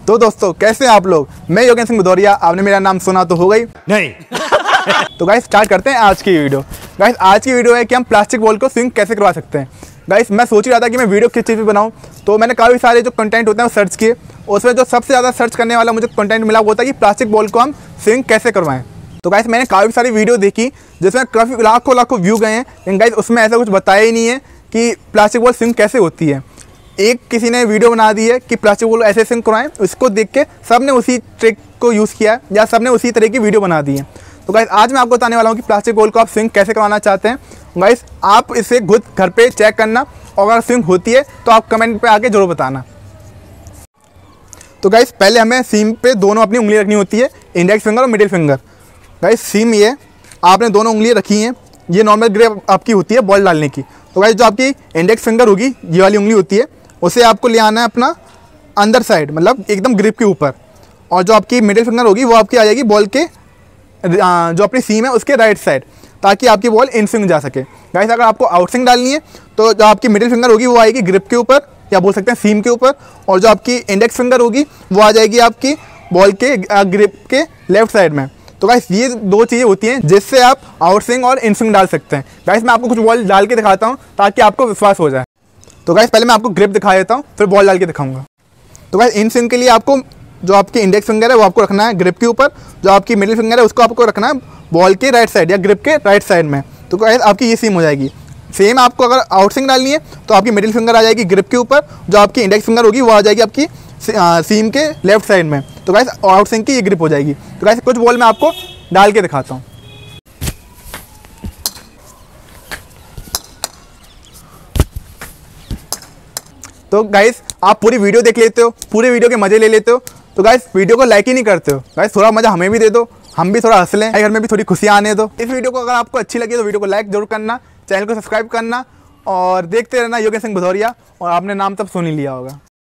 तो दोस्तों कैसे हैं आप लोग। मैं योगेंद्र सिंह भदौरिया। आपने मेरा नाम सुना तो हो गई नहीं। तो गाइस स्टार्ट करते हैं आज की वीडियो। गाइस आज की वीडियो है कि हम प्लास्टिक बॉल को स्विंग कैसे करवा सकते हैं। गाइस मैं सोच रहा था कि मैं वीडियो किस चीज़ पे बनाऊं, तो मैंने काफ़ी सारे जो कंटेंट होते हैं वो सर्च किए। उसमें जो सबसे ज़्यादा सर्च करने वाला मुझे कंटेंट मिला वो था कि प्लास्टिक बॉल को हम स्विंग कैसे करवाएं। तो गाइस मैंने काफ़ी सारी वीडियो देखी जिसमें काफ़ी लाखों व्यू गए हैं, लेकिन गाइस उसमें ऐसा कुछ बताया ही नहीं है कि प्लास्टिक बॉल स्विंग कैसे होती है। एक किसी ने वीडियो बना दी है कि प्लास्टिक बॉल ऐसे स्विंग करवाएं, उसको देख के सब ने उसी ट्रिक को यूज़ किया है या सब ने उसी तरह की वीडियो बना दी है। तो गाइस आज मैं आपको बताने वाला हूँ कि प्लास्टिक बॉल को आप स्विंग कैसे करवाना चाहते हैं। गाइस आप इसे खुद घर पे चेक करना और अगर स्विंग होती है तो आप कमेंट पे आके जरूर बताना। तो गाइस पहले हमें सीम पे दोनों अपनी उंगली रखनी होती है, इंडेक्स फिंगर और मिडिल फिंगर। गाइस सीम ये आपने दोनों उंगलियाँ रखी हैं, ये नॉर्मल ग्रिप आपकी होती है बॉल डालने की। तो गाइस जो आपकी इंडेक्स फिंगर होगी, ये वाली उंगली होती है, उसे आपको ले आना है अपना अंदर साइड, मतलब एकदम ग्रिप के ऊपर। और जो आपकी मिडिल फिंगर होगी वो आपकी आ जाएगी बॉल के जो अपनी सीम है उसके राइट साइड, ताकि आपकी बॉल इन स्विंग जा सके। गाइस अगर आपको आउट स्विंग डालनी है तो जो आपकी मिडिल फिंगर होगी वो आएगी ग्रिप के ऊपर या बोल सकते हैं सीम के ऊपर, और जो आपकी इंडेक्स फिंगर होगी वो आ जाएगी आपकी बॉल के ग्रिप के लेफ्ट साइड में। तो गाइस ये दो चीज़ें होती हैं जिससे आप आउट स्विंग और इन स्विंग डाल सकते हैं। गाइस मैं आपको कुछ बॉल डाल के दिखाता हूँ ताकि आपको विश्वास हो जाए। तो गाइस पहले मैं आपको ग्रिप दिखा देता हूँ, फिर बॉल डाल के दिखाऊंगा। तो गाइस इन स्विंग के लिए आपको जो आपकी इंडेक्स फिंगर है वो आपको रखना है ग्रिप के ऊपर, जो आपकी मिडिल फिंगर है उसको आपको रखना है बॉल के राइट साइड या ग्रिप के राइट साइड में। तो गाइस आपकी ये सीम हो जाएगी। सेम आपको अगर आउट स्विंग डालनी है तो आपकी मिडिल फिंगर आ जाएगी ग्रिप के ऊपर, जो आपकी इंडेक्स फिंगर होगी वो आ जाएगी आपकी सीम के लेफ्ट साइड में। तो गाइस आउट स्विंग की ये ग्रिप हो जाएगी। तो गाइस कुछ बॉल मैं आपको डाल के दिखाता हूँ। तो गाइस आप पूरी वीडियो देख लेते हो, पूरे वीडियो के मजे ले लेते हो, तो गाइस वीडियो को लाइक ही नहीं करते हो। गाइस थोड़ा मजा हमें भी दे दो, हम भी थोड़ा हंस लें, घर में भी थोड़ी खुशियाँ आने दो। इस वीडियो को अगर आपको अच्छी लगी तो वीडियो को लाइक जरूर करना, चैनल को सब्सक्राइब करना और देखते रहना योगेंद्र सिंह भदौरिया, और आपने नाम तब सुन ही लिया होगा।